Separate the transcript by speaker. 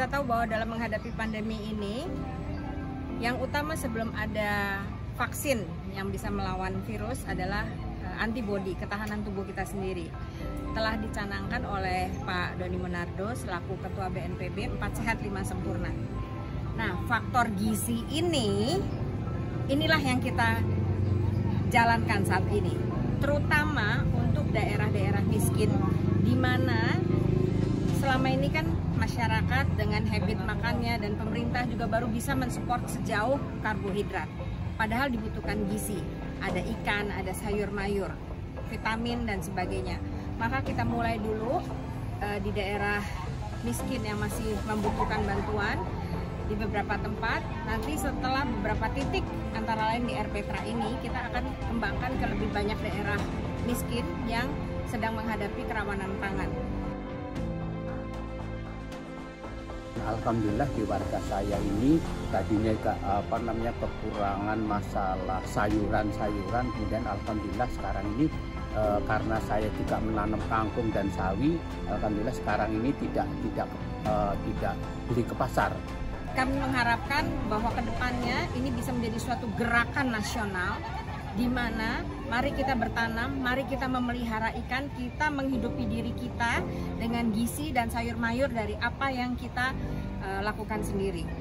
Speaker 1: kita tahu bahwa dalam menghadapi pandemi ini, yang utama sebelum ada vaksin yang bisa melawan virus adalah antibodi, ketahanan tubuh kita sendiri. Telah dicanangkan oleh Pak Doni Monardo selaku Ketua BNPB 4 Sehat 5 Sempurna. Nah, faktor gizi inilah yang kita jalankan saat ini, terutama untuk daerah-daerah miskin, di mana selama ini kan masyarakat dengan habit makannya dan pemerintah juga baru bisa mensupport sejauh karbohidrat. Padahal dibutuhkan gizi, ada ikan, ada sayur mayur, vitamin dan sebagainya. Maka kita mulai dulu di daerah miskin yang masih membutuhkan bantuan di beberapa tempat. Nanti setelah beberapa titik antara lain di RPTRA ini, kita akan kembangkan ke lebih banyak daerah miskin yang sedang menghadapi kerawanan pangan.
Speaker 2: Alhamdulillah di warga saya ini tadinya kekurangan masalah sayuran, kemudian alhamdulillah sekarang ini karena saya juga menanam kangkung dan sawi, alhamdulillah sekarang ini tidak beli ke pasar.
Speaker 1: Kami mengharapkan bahwa kedepannya ini bisa menjadi suatu gerakan nasional, di mana mari kita bertanam, mari kita memelihara ikan, kita menghidupi diri kita dengan gizi dan sayur mayur dari apa yang kita lakukan sendiri.